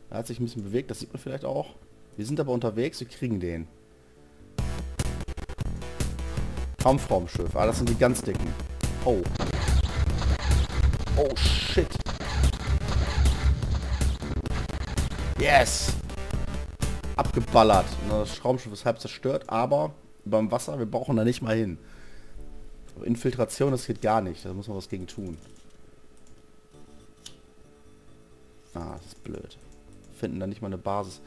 Er hat sich ein bisschen bewegt, das sieht man vielleicht auch. Wir sind aber unterwegs, wir kriegen den. Kampfraumschiff. Ah, das sind die ganz dicken. Oh. Oh, shit. Yes! Abgeballert. Das Raumschiff ist halb zerstört, aber beim Wasser, wir brauchen da nicht mal hin. Aber Infiltration, das geht gar nicht. Da muss man was gegen tun. Ah, das ist blöd. Finden da nicht mal eine Basis.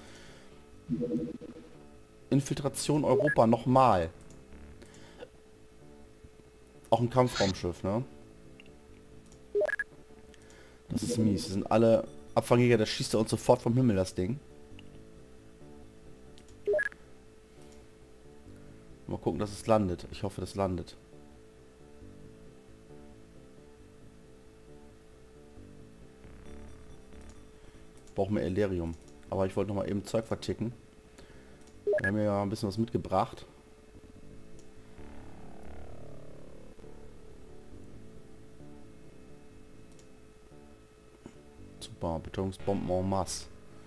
Infiltration Europa nochmal. Auch ein Kampfraumschiff, ne? Das ist mies. Die sind alle Abfangjäger, der schießt er uns sofort vom Himmel, das Ding. Mal gucken, dass es landet. Ich hoffe, das landet. Brauchen wir Elerium. Aber ich wollte noch mal eben Zeug verticken. Wir haben ja ein bisschen was mitgebracht. Super, Betäubungsbomben en masse.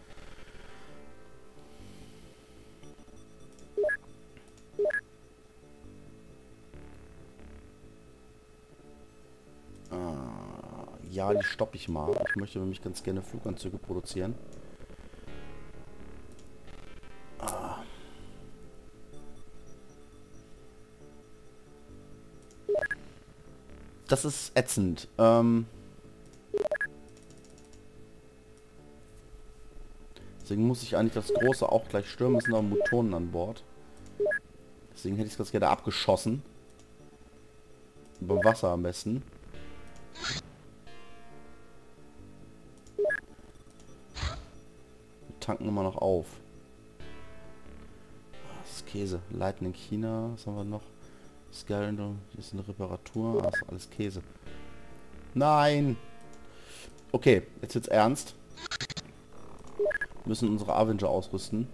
Ja, die stoppe ich mal. Ich möchte nämlich ganz gerne Fluganzüge produzieren. Das ist ätzend. Deswegen muss ich eigentlich das Große auch gleich stürmen. Es sind auch Motoren an Bord. Deswegen hätte ich es ganz gerne abgeschossen. Über Wasser am besten. Wir tanken immer noch auf. Das ist Käse. Lightning China. Was haben wir noch? Skyrim. Hier ist eine Reparatur. Das ist alles Käse. Nein! Okay, jetzt wird's ernst. Wir müssen unsere Avenger ausrüsten.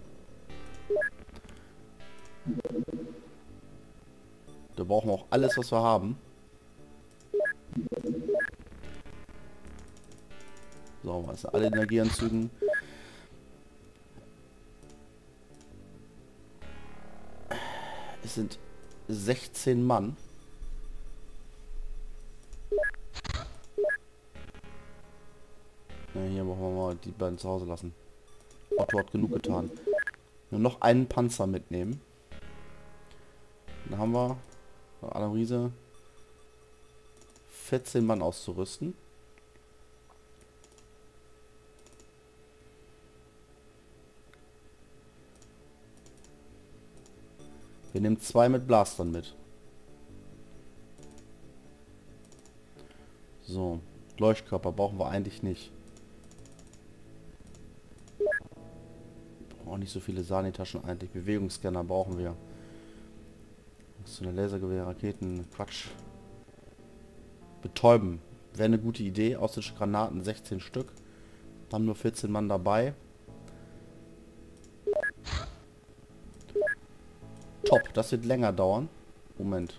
Da brauchen wir auch alles, was wir haben. So, was alle Energieanzügen. Es sind 16 Mann. Ja, hier machen wir mal die beiden zu Hause lassen. Otto hat genug getan. Nur noch einen Panzer mitnehmen. Dann haben wir Adam Riese 14 Mann auszurüsten. Wir nehmen 2 mit Blastern mit. So, Leuchtkörper brauchen wir eigentlich nicht. Auch nicht so viele Sanitaschen eigentlich. Bewegungsscanner brauchen wir. So eine Lasergewehr, Raketen, Quatsch. Betäuben. Wäre eine gute Idee. Ausländische Granaten 16 Stück. Haben nur 14 Mann dabei. Top, das wird länger dauern. Moment.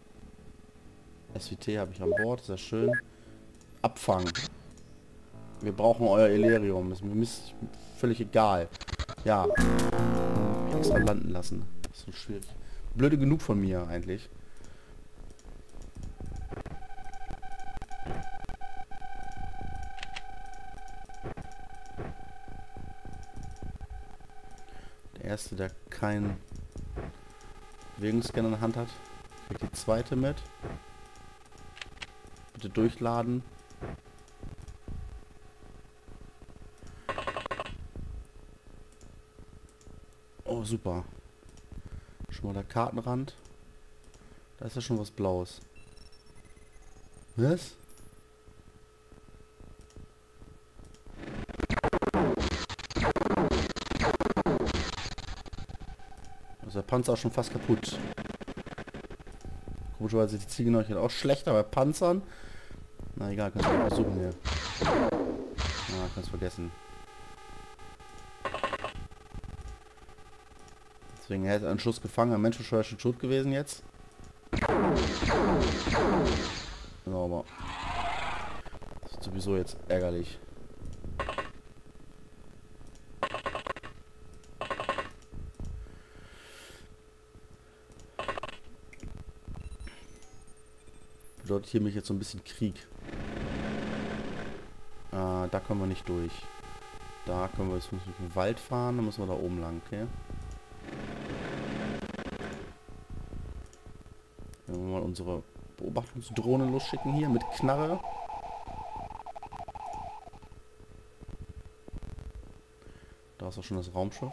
SWT habe ich an Bord, sehr schön. Abfangen. Wir brauchen euer Elerium. Ist mir völlig egal. Ja. Extra landen lassen. Das ist so schwierig. Blöde genug von mir eigentlich. Der erste, der keinen Bewegungsscanner in der Hand hat, kriegt die zweite mit. Bitte durchladen. Oh, super. Schon mal der Kartenrand. Da ist ja schon was Blaues. Was? Also der Panzer ist schon fast kaputt. Komischerweise die Zielgenauigkeit auch schlechter bei Panzern. Na egal, kannst du mal versuchen hier. Ah, kannst vergessen. Deswegen hätte er einen Schuss gefangen. Ein Mensch ist schon tot gewesen jetzt. Sauber. Das ist sowieso jetzt ärgerlich. bedeutet hier mich jetzt so ein bisschen Krieg. Da kommen wir nicht durch. Da können wir jetzt durch den Wald fahren, dann müssen wir da oben lang, okay? Wenn wir mal unsere Beobachtungsdrohne losschicken hier mit Knarre. Da ist auch schon das Raumschiff.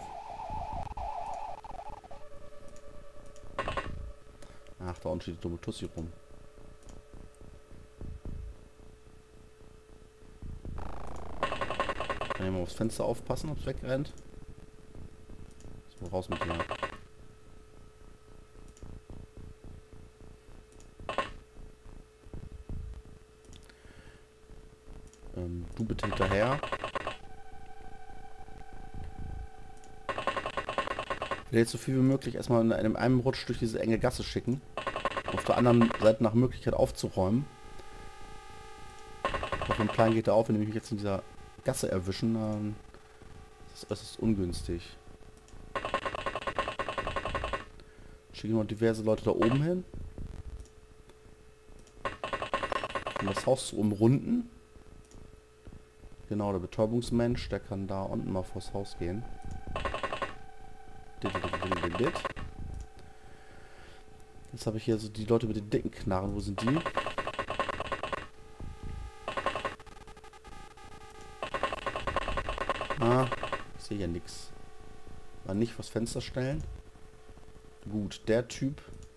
Ach, da unten steht die dumme Tussi rum. Kann ich mal aufs Fenster aufpassen, ob es wegrennt. So, raus mit dir. Du bitte hinterher. Ich will jetzt so viel wie möglich erstmal in einem Rutsch durch diese enge Gasse schicken. Auf der anderen Seite nach Möglichkeit aufzuräumen. Ich hoffe, ein Plan geht da auf, wenn die mich jetzt in dieser Gasse erwischen, dann ist das ungünstig. Schicken noch diverse Leute da oben hin. Um das Haus zu umrunden. Genau, der Betäubungsmensch, der kann da unten mal vors Haus gehen. Jetzt habe ich hier so die Leute mit den dicken Knarren. Wo sind die? Ah, ich sehe ja nichts. Mal nicht vors Fenster stellen. Gut, der Typ.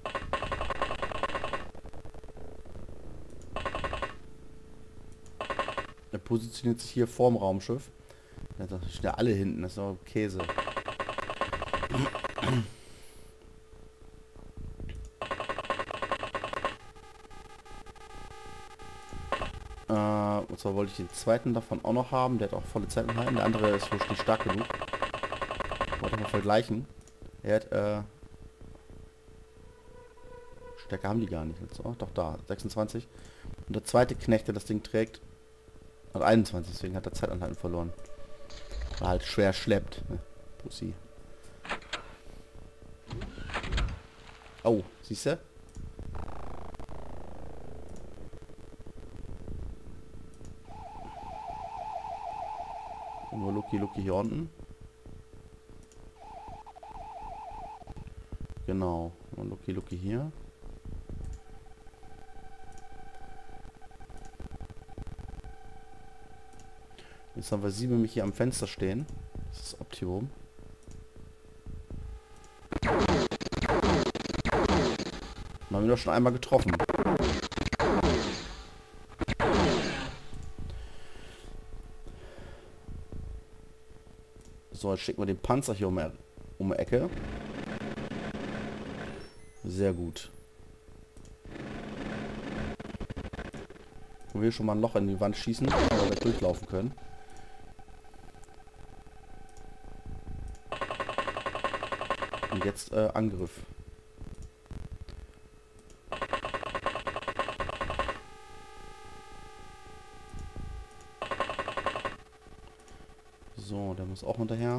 Der positioniert sich hier vorm Raumschiff. Da stehen ja alle hinten, das ist doch Käse. Und zwar wollte ich den zweiten davon auch noch haben. Der hat auch volle Zeit enthalten. Der andere ist wohl nicht stark genug. Wollte ich mal vergleichen. Er hat, Stärke haben die gar nicht. Jetzt, oh, doch da, 26. Und der zweite Knecht, der das Ding trägt, hat 21. Deswegen hat er Zeitanhalten verloren. Weil halt schwer schleppt. Pussy. Oh, siehst du? Nur Lucky hier unten. Genau. Und Lucky hier. Jetzt haben wir 7 mich hier am Fenster stehen. Das ist Optimum. Haben wir doch schon einmal getroffen. So, jetzt schicken wir den Panzer hier um die Ecke. Sehr gut. Wo wir schon mal ein Loch in die Wand schießen, damit wir durchlaufen können. Und jetzt Angriff. So, der muss auch hinterher.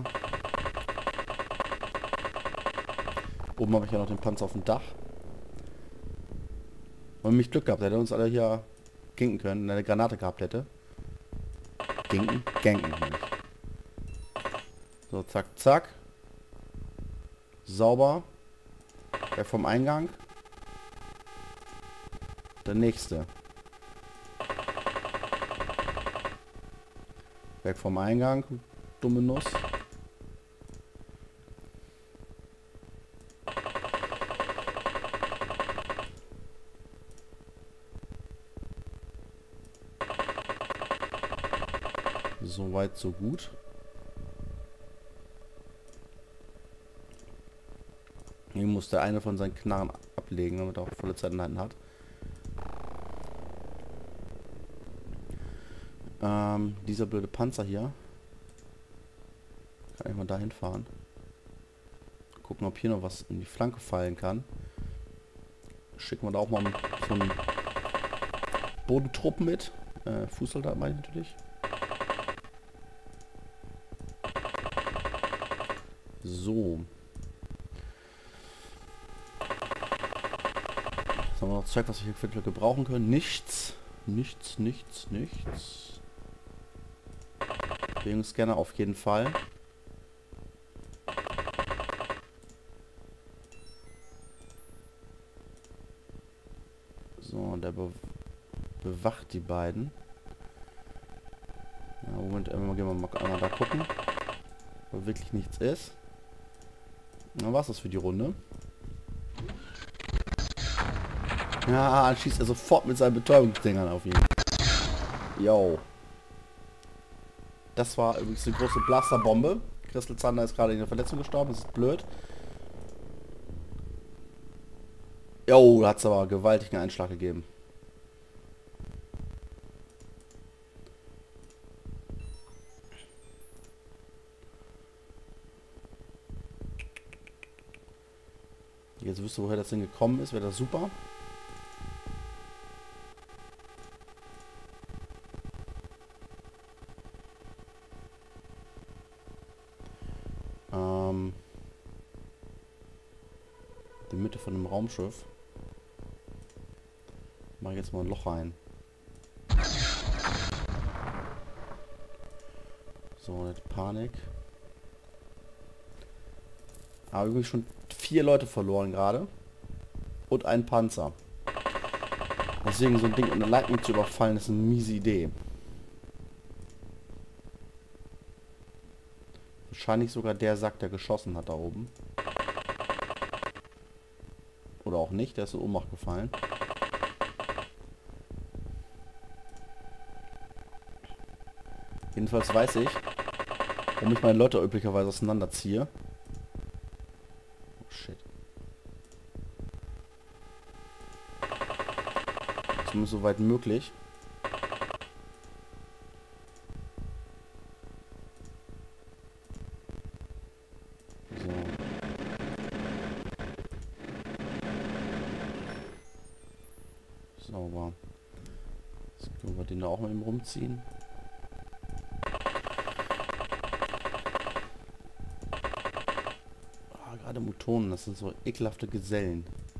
Oben habe ich ja noch den Panzer auf dem Dach. Wenn wir mich Glück gehabt hätte, uns alle hier ginken können, wenn er eine Granate gehabt hätte. Genken. So, zack, zack. Sauber. Der vom Eingang. Der nächste. Weg vom Eingang, dumme Nuss. So weit, so gut. Hier muss der eine von seinen Knarren ablegen, damit er auch volle Zeit in Händen hat. Dieser blöde Panzer hier. Kann ich mal dahin fahren. Gucken, ob hier noch was in die Flanke fallen kann. Schicken wir da auch mal so einen Bodentrupp mit. Fußsoldat meine ich natürlich. So. Was haben wir noch Zeug, was wir hier gebrauchen können? Nichts. Nichts, nichts, nichts. Bewegungsscanner auf jeden Fall. So, und der bewacht die beiden. Ja, Moment, gehen wir mal einmal da gucken. Wo wirklich nichts ist. Dann war's das für die Runde. Ja, dann schießt er sofort mit seinen Betäubungsdingern auf ihn. Yo. Das war übrigens eine große Blasterbombe. Crystal Thunder ist gerade in der Verletzung gestorben. Das ist blöd. Jo, da hat es aber einen gewaltigen Einschlag gegeben. Jetzt wüsste, woher das Ding gekommen ist, wäre das super. Die Mitte von dem Raumschiff. Mach ich jetzt mal ein Loch rein. So, nicht Panik. Aber übrigens schon 4 Leute verloren gerade. Und ein Panzer. Deswegen so ein Ding mit einer Lightning zu überfallen, ist eine miese Idee. Wahrscheinlich sogar der Sack, der geschossen hat da oben. Oder auch nicht, der ist in Ohnmacht gefallen. Jedenfalls weiß ich, warum ich meine Leute üblicherweise auseinanderziehe. Oh shit. Zumindest so weit möglich. So. Sauber. Jetzt können wir den da auch mal eben rumziehen. Ah, gerade Mutonen, das sind so ekelhafte Gesellen.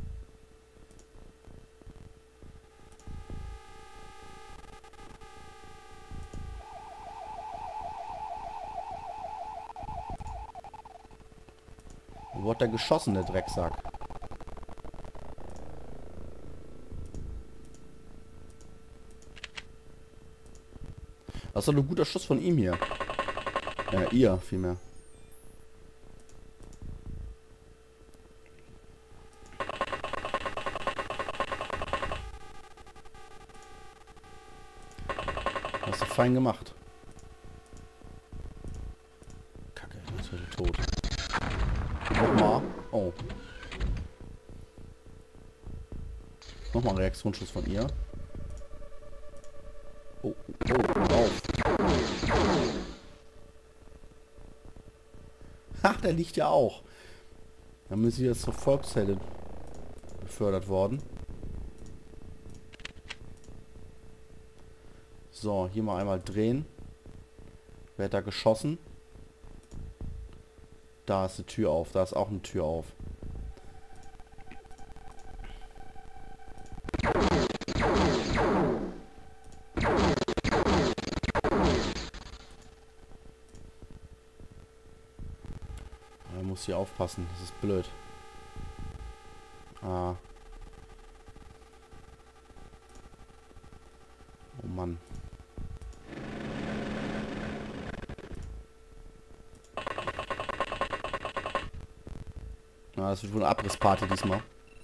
Wo hat der geschossen, der Drecksack? Das ist doch ein guter Schuss von ihm hier. Ihr vielmehr. Hast du fein gemacht. Kacke, jetzt wird er tot. Nochmal. Oh. Nochmal ein Reaktionsschuss von ihr. Oh, auf. Ach, der liegt ja auch. Dann ist sie jetzt zur Volksheldin befördert worden. So, hier mal einmal drehen. Wer hat da geschossen? Da ist eine Tür auf. Da ist auch eine Tür auf. Man muss hier aufpassen. Das ist blöd. Ah. Oh Mann. Ah, das wird wohl eine Abrissparty diesmal.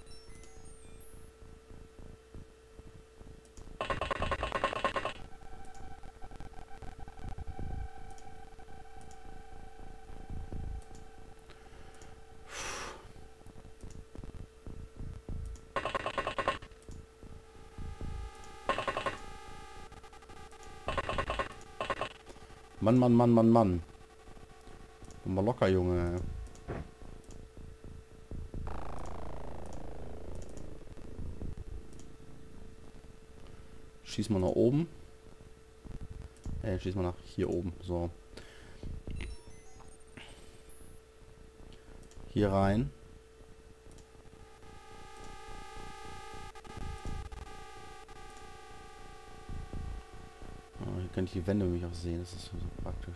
Mann, Mann, Mann, Mann, Mann. Komm mal locker, Junge. Schieß mal nach oben. Schieß mal nach hier oben. So. Hier rein. kann ich die Wände mich auch sehen, das ist so praktisch.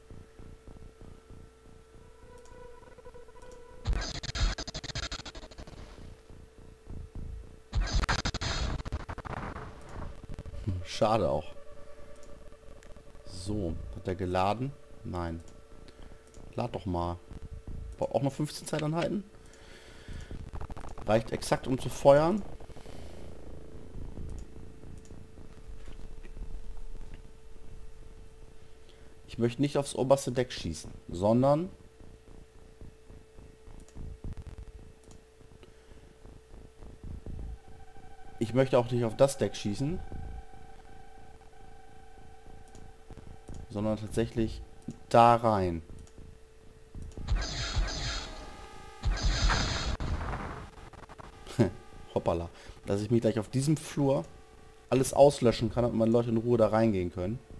Schade auch. So, hat er geladen? Nein. Lad doch mal. Braucht auch noch 15 Zeiteinheiten. Reicht exakt, um zu feuern. Ich möchte nicht aufs oberste Deck schießen, sondern ich möchte auch nicht auf das Deck schießen, sondern tatsächlich da rein. Hoppala. Dass ich mich gleich auf diesem Flur alles auslöschen kann und meine Leute in Ruhe da reingehen können.